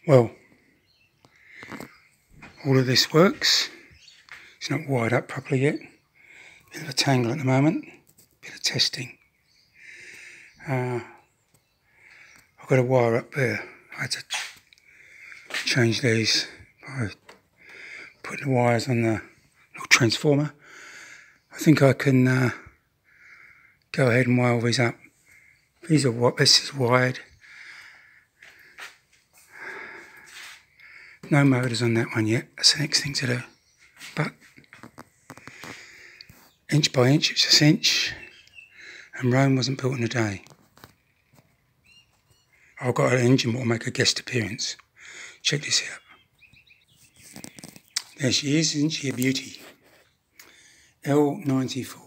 Well, all of this works. It's not wired up properly yet. Bit of a tangle at the moment. Bit of testing. I've got a wire up there. I had to change these by putting the wires on the little transformer. I think I can go ahead and wire these up. These are what this is wired. No motors on that one yet. That's the next thing to do. But inch by inch, it's a cinch. And Rome wasn't built in a day. I've got an engine that will make a guest appearance. Check this out. There she is, isn't she a beauty? L94.